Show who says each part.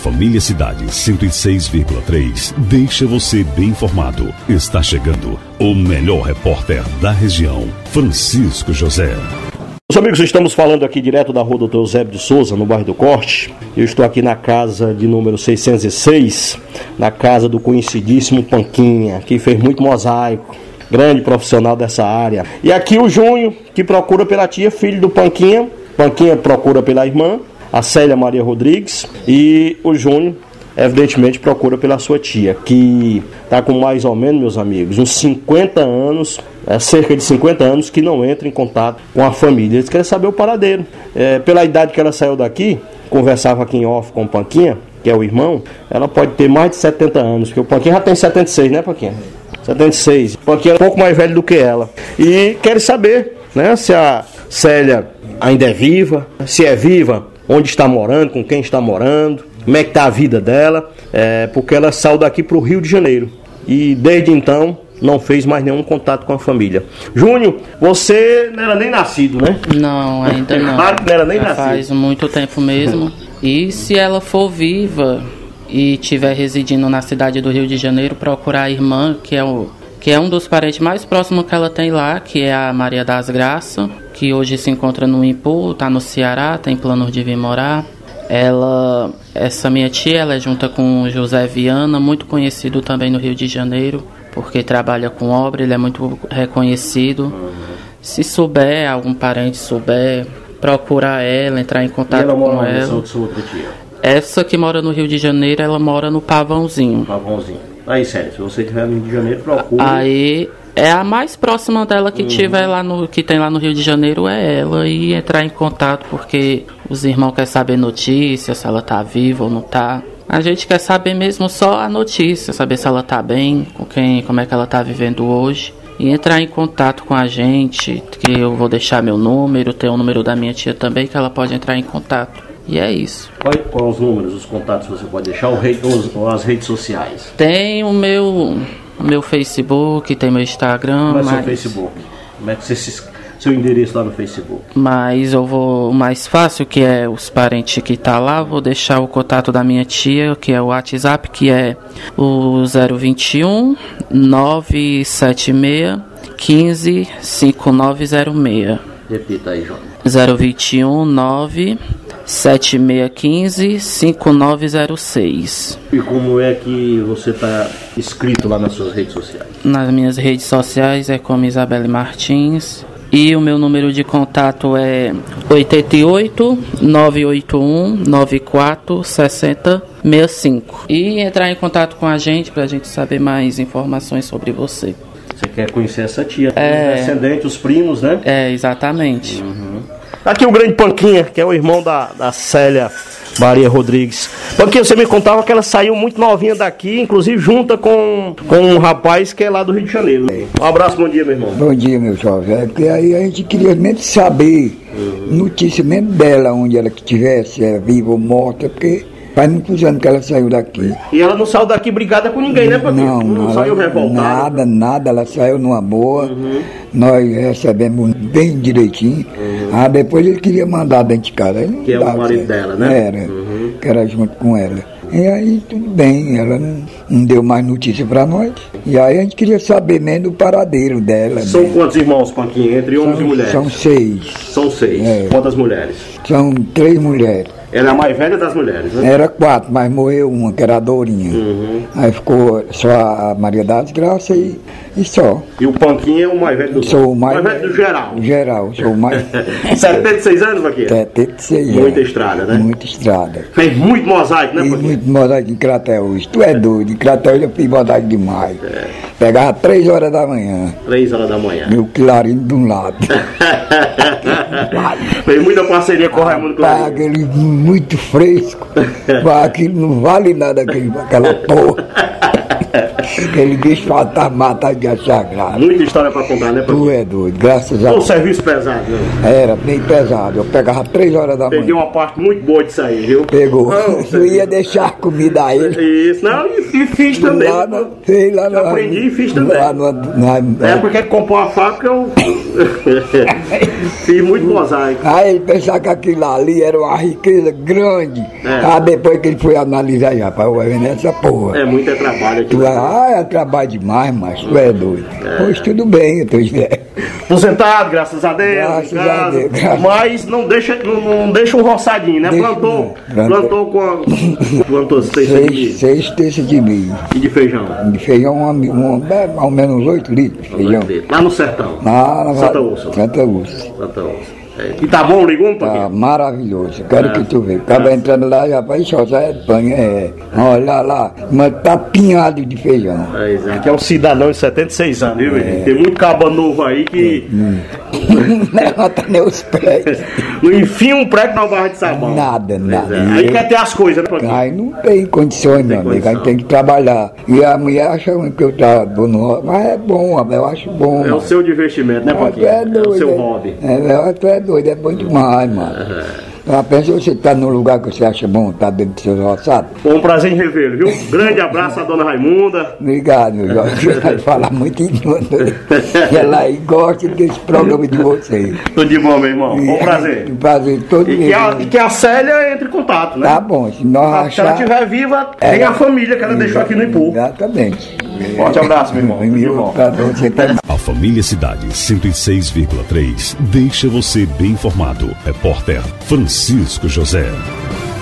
Speaker 1: Família Cidade 106,3 deixa você bem informado. Está chegando o melhor repórter da região, Francisco José.
Speaker 2: Meus amigos, estamos falando aqui direto da rua Dr. Eusébio de Souza, no bairro do Corte. Eu estou aqui na casa de número 606, na casa do conhecidíssimo Panquinha, que fez muito mosaico, grande profissional dessa área. E aqui o Júnior, que procura pela tia, filho do Panquinha. Panquinha procura pela irmã, a Célia Maria Rodrigues, e o Júnior, evidentemente, procura pela sua tia, que está com mais ou menos, meus amigos, uns 50 anos, cerca de 50 anos, que não entra em contato com a família. Eles querem saber o paradeiro. Pela idade que ela saiu daqui, conversava aqui em off com o Panquinha, que é o irmão, ela pode ter mais de 70 anos, porque o Panquinha já tem 76, né, Panquinha? 76. O Panquinha é um pouco mais velho do que ela. E querem saber, né, se a Célia ainda é viva, se é viva, onde está morando, com quem está morando, como é que está a vida dela, porque ela saiu daqui para o Rio de Janeiro e desde então não fez mais nenhum contato com a família. Júnior, você não era nem nascido, né?
Speaker 3: Não, ainda não.
Speaker 2: Claro que não era nem nascido.
Speaker 3: Faz muito tempo mesmo. E se ela for viva e estiver residindo na cidade do Rio de Janeiro, procurar a irmã, que é um dos parentes mais próximos que ela tem lá, que é a Maria das Graças, que hoje se encontra no Impu, está no Ceará, tem planos de vir morar. Essa minha tia, ela é junta com o José Viana, muito conhecido também no Rio de Janeiro, porque trabalha com obra, ele é muito reconhecido. Se souber, algum parente souber, procurar ela, entrar em contato com ela. Essa que mora no Rio de Janeiro, ela mora no Pavãozinho.
Speaker 2: Aí, sério, se você estiver no Rio de Janeiro, procura.
Speaker 3: Aí é a mais próxima dela que tiver lá que tem lá no Rio de Janeiro, é ela, e entrar em contato, porque os irmãos querem saber notícias, se ela tá viva ou não tá. A gente quer saber mesmo só a notícia, saber se ela tá bem, com quem, como é que ela tá vivendo hoje. E entrar em contato com a gente, que eu vou deixar meu número, tem o número da minha tia também, que ela pode entrar em contato. E é isso.
Speaker 2: Quais os números, os contatos que você pode deixar, ou as redes sociais?
Speaker 3: Tem o meu Facebook, tem meu Instagram.
Speaker 2: Como é seu Facebook? Como é que seu endereço lá no Facebook?
Speaker 3: Mas o mais fácil, que é os parentes que tá lá, vou deixar o contato da minha tia, que é o WhatsApp, que é o 021 976 15 5906.
Speaker 2: Repita aí, João.
Speaker 3: 021 97615 5906.
Speaker 2: E como é que você está inscrito lá nas suas redes sociais?
Speaker 3: Nas minhas redes sociais é como Isabelle Martins. E o meu número de contato é 88 981 94 60 65. E entrar em contato com a gente para a gente saber mais informações sobre você.
Speaker 2: Você quer conhecer essa tia? Os descendentes, os primos, né?
Speaker 3: Exatamente.
Speaker 2: Aqui o grande Panquinha, que é o irmão da Célia Maria Rodrigues. Panquinha, você me contava que ela saiu muito novinha daqui, inclusive junta com um rapaz que é lá do Rio de Janeiro. Um abraço, bom dia, meu irmão.
Speaker 4: Bom dia, meu jovem. Porque aí a gente queria mesmo saber notícia mesmo dela, onde ela que estivesse, se é viva ou morta, porque faz muitos anos que ela saiu daqui.
Speaker 2: E ela não saiu daqui brigada com ninguém, né, Panquinha? Não saiu revoltada?
Speaker 4: Nada, ela saiu numa boa. Nós recebemos bem direitinho. Depois ele queria mandar dentro de casa.
Speaker 2: Que é o marido dela, né?
Speaker 4: Era, que era junto com ela. E aí tudo bem, ela não deu mais notícia pra nós. E aí a gente queria saber mesmo do paradeiro dela.
Speaker 2: São quantos irmãos, Panquinha, entre homens e mulheres?
Speaker 4: São 6.
Speaker 2: São 6. Quantas mulheres?
Speaker 4: São 3 mulheres.
Speaker 2: Ela é a mais velha das mulheres, né?
Speaker 4: Era 4, mas morreu uma, que era a Dourinha. Aí ficou só a Maria das Graças e só.
Speaker 2: E o Panquinha é o mais velho do
Speaker 4: Sou o mais
Speaker 2: velho do geral.
Speaker 4: Geral, sou o mais.
Speaker 2: 76 anos, Panquinha?
Speaker 4: 76 anos.
Speaker 2: Muita estrada, né?
Speaker 4: Muita estrada.
Speaker 2: Fez muito mosaico, né, Panquinha?
Speaker 4: Muito mosaico em Crateús. Tu é doido, em Crateús eu fiz mosaico demais. Pegava 3 horas da manhã.
Speaker 2: 3 horas da manhã.
Speaker 4: Meu clarinho de um lado.
Speaker 2: Fez muita parceria com o Raimundo Clarinho.
Speaker 4: Aquele muito fresco. Aquilo não vale nada, aquela porra. Aquele bicho faltava matar de achar graça.
Speaker 2: Muita história pra contar, né, Panquinha?
Speaker 4: Tu é doido, graças a Deus.
Speaker 2: Um serviço pesado, né?
Speaker 4: Era bem pesado. Eu pegava 3 horas da manhã.
Speaker 2: Peguei uma parte muito boa disso aí, viu?
Speaker 4: Pegou. Eu ia deixar a comida a ele.
Speaker 2: Isso, não, e fiz também. Eu aprendi e fiz também. É porque comprou a fábrica, eu Fiz muito mosaico.
Speaker 4: Aí ele pensava que aquilo ali era uma riqueza grande. Aí depois que ele foi analisar, já, rapaz, vai vendo essa porra.
Speaker 2: É muito trabalho aqui.
Speaker 4: É trabalho demais, mas tu é doido. Pois tudo bem, eu tô dizendo.
Speaker 2: Aposentado, graças a Deus,
Speaker 4: Graças
Speaker 2: em casa,
Speaker 4: a Deus,
Speaker 2: mas não deixa um roçadinho, né? Plantou plantou
Speaker 4: 6 terços de milho.
Speaker 2: E de feijão?
Speaker 4: De feijão, mais ou menos 8 litros de feijão.
Speaker 2: Lá no sertão?
Speaker 4: Na
Speaker 2: Santa Úrsula.
Speaker 4: Santa Úrsula.
Speaker 2: Santa Úrsula. E tá bom o ligum,
Speaker 4: Tá maravilhoso, quero que tu veja. Acaba entrando lá, já vai só sai de banho. Olha lá, mas tá pinhado de feijão.
Speaker 2: Que é um cidadão de 76 anos, viu, gente? Tem muito cabo novo aí que.
Speaker 4: Não levanta nem os pés.
Speaker 2: Não enfia um prego na barra de sabão.
Speaker 4: Nada.
Speaker 2: Aí quer ter as coisas, né,
Speaker 4: aí não tem condições, meu amigo. Aí tem que trabalhar. E a mulher acha ruim que eu trabalho, mas é bom, eu acho bom.
Speaker 2: É o seu divertimento, né, Paquinho?
Speaker 4: É
Speaker 2: o seu hobby.
Speaker 4: Tu é doido, é bom demais, mano. Pensa você tá num lugar que você acha bom, tá dentro do seu roçado.
Speaker 2: Foi um prazer em revê-lo, viu? Grande abraço à dona Raimunda.
Speaker 4: Obrigado, meu Jorge. Vai falar muito em ela aí gosta desse programa de vocês.
Speaker 2: Tudo de bom, meu irmão. Um prazer.
Speaker 4: Um prazer todo
Speaker 2: dia. E que a Célia entre em contato, né?
Speaker 4: Tá bom, se nós achar...
Speaker 2: Se ela estiver viva, tem a família que ela deixou aqui no Ipu.
Speaker 4: Exatamente.
Speaker 2: Forte abraço, meu irmão.
Speaker 1: A Família Cidade 106,3 deixa você bem informado. Repórter Francisco José.